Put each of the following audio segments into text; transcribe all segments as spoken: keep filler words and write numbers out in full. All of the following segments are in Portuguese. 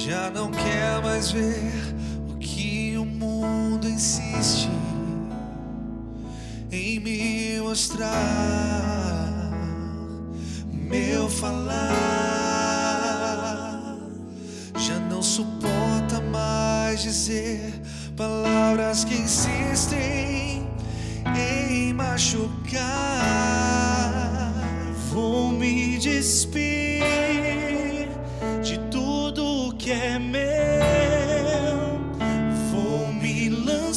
Já não quer mais ver o que o mundo insiste em me mostrar. Meu falar já não suporta mais dizer palavras que insistem em machucar. Vou me despir de tudo que é meu, vou me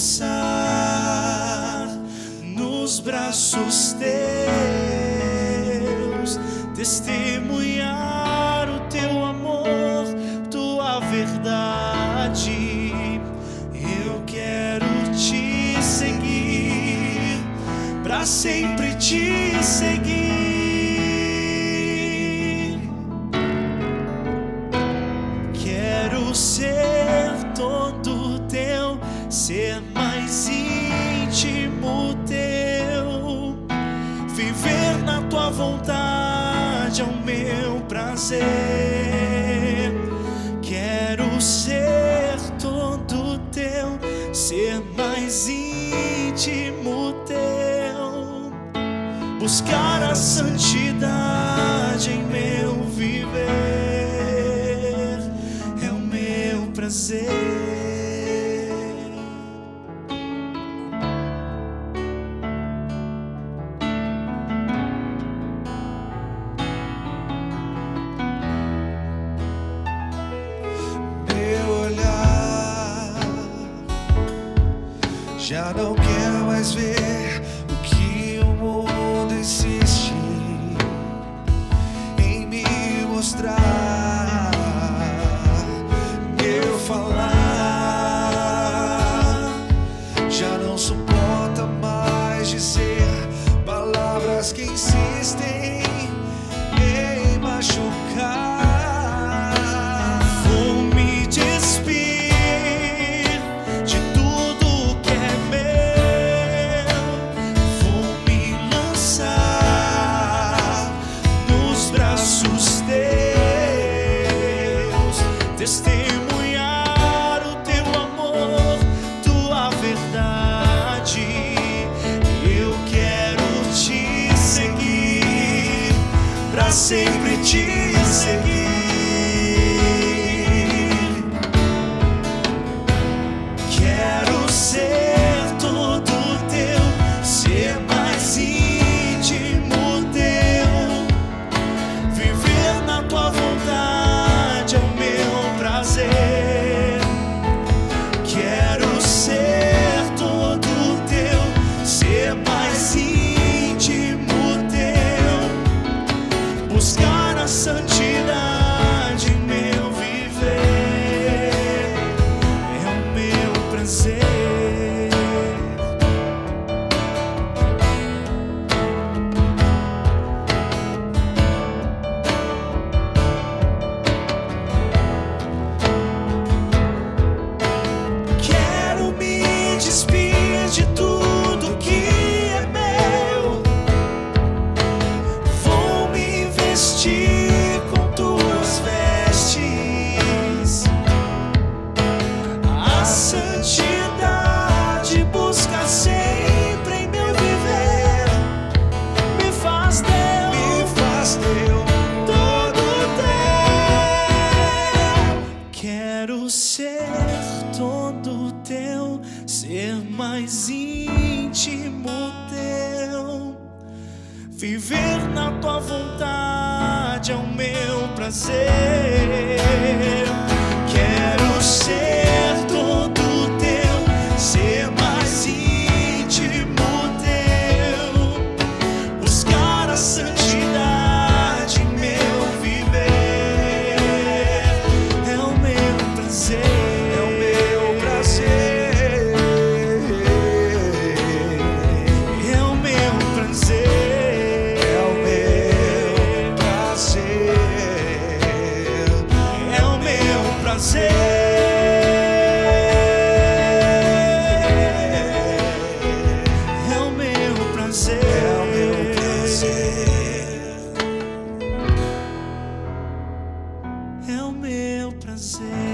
lançar nos braços teus, testemunhar o teu amor, tua verdade. Eu quero te seguir, pra sempre te seguir. Quero ser todo teu, ser mais íntimo teu, viver na tua vontade é o meu prazer. Quero ser todo teu, ser mais íntimo teu, buscar a santidade em meu viver, é o meu prazer. Já não quer mais ver o que o mundo insiste em me mostrar. Meu falar já não suporta mais dizer palavras que insistem em machucar. Testemunhar o teu amor, tua verdade. Eu quero te seguir, pra sempre te seguir. Quero ser todo teu, ser mais íntimo teu, viver na tua vontade é o meu prazer. Quero ser todo teu, ser mais íntimo teu, buscar a santidade em meu viver, é o meu prazer. De tudo que é meu, vou me vestir com tuas vestes. A santidade busca sempre em meu viver, me faz teu, me faz teu, todo teu. Quero ser todo teu, ser mais íntimo teu, viver na tua vontade é o meu prazer. Quero ser todo teu, ser mais íntimo teu, buscar a santidade em meu viver, é o meu prazer, é o meu prazer. Prazer, é o meu prazer, é o meu prazer, é o meu prazer.